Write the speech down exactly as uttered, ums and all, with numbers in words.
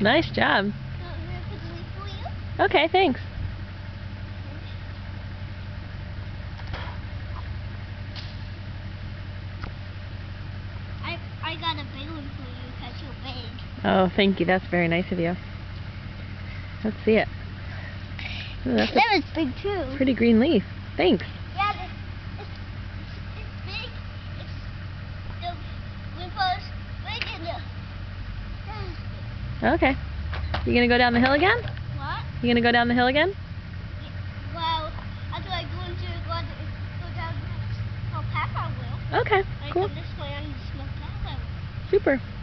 Nice job. So I'm going to put the leaf for you. Okay, thanks. I, I got a big one for you because you're big. Oh, thank you. That's very nice of you. Let's see it. Ooh, that's That was big too. a pretty green leaf. Thanks. Yeah, it's, it's, it's, it's big. It's the wimples big and the that is big. Okay. You gonna go down the hill again? What? You gonna go down the hill again? Yeah, well, after I go into go, go down this little path, I will. Okay, When cool. I come this way on the small path, I will. Super.